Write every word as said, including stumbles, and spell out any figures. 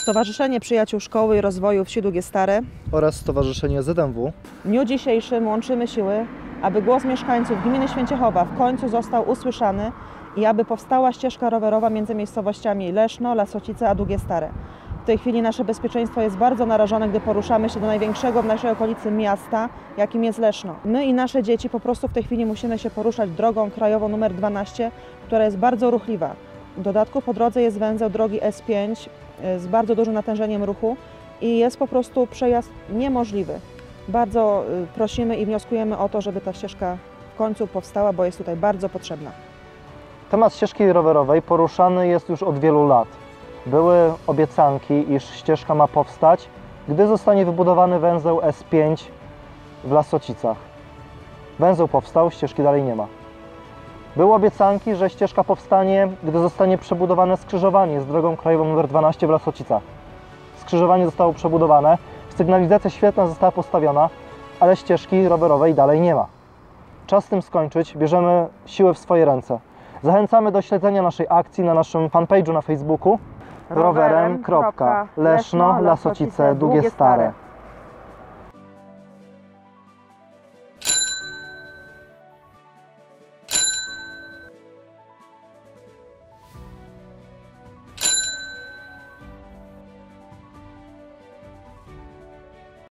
Stowarzyszenie Przyjaciół Szkoły i Rozwoju Wsi Długie Stare oraz Stowarzyszenie Z M W w dniu dzisiejszym łączymy siły, aby głos mieszkańców gminy Święciechowa w końcu został usłyszany i aby powstała ścieżka rowerowa między miejscowościami Leszno, Lasocice a Długie Stare. W tej chwili nasze bezpieczeństwo jest bardzo narażone, gdy poruszamy się do największego w naszej okolicy miasta, jakim jest Leszno. My i nasze dzieci po prostu w tej chwili musimy się poruszać drogą krajową numer dwanaście, która jest bardzo ruchliwa. W dodatku po drodze jest węzeł drogi S pięć z bardzo dużym natężeniem ruchu i jest po prostu przejazd niemożliwy. Bardzo prosimy i wnioskujemy o to, żeby ta ścieżka w końcu powstała, bo jest tutaj bardzo potrzebna. Temat ścieżki rowerowej poruszany jest już od wielu lat. Były obiecanki, iż ścieżka ma powstać, gdy zostanie wybudowany węzeł S pięć w Lasocicach. Węzeł powstał, ścieżki dalej nie ma. Były obiecanki, że ścieżka powstanie, gdy zostanie przebudowane skrzyżowanie z drogą krajową numer dwanaście w Lasocicach. Skrzyżowanie zostało przebudowane, sygnalizacja świetna została postawiona, ale ścieżki rowerowej dalej nie ma. Czas z tym skończyć, bierzemy siłę w swoje ręce. Zachęcamy do śledzenia naszej akcji na naszym fanpage'u na Facebooku rowerem kropka leszno lasocice długie stare.